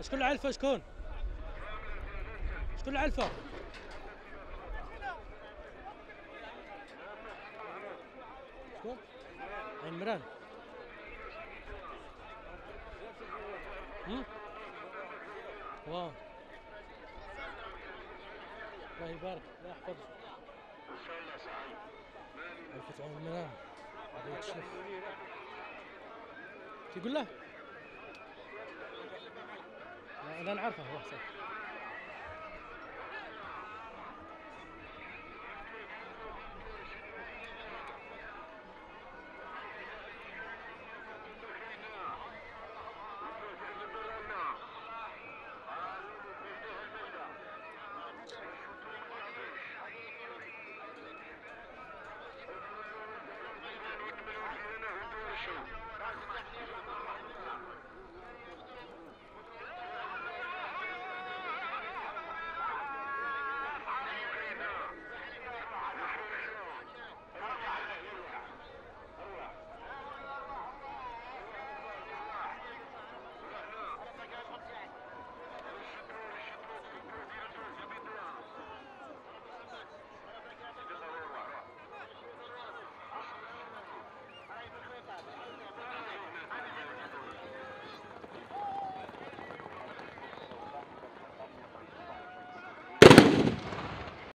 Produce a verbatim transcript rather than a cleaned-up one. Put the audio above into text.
شكون اللي علفه؟ شكون؟ شكون اللي علفه؟ شكون؟ عين مران. هم؟ واه. الله يبارك، الله يحفظك. عرفت عين مران. هذا يتشرف. تقول له؟ لا انا نعرفه هو صح.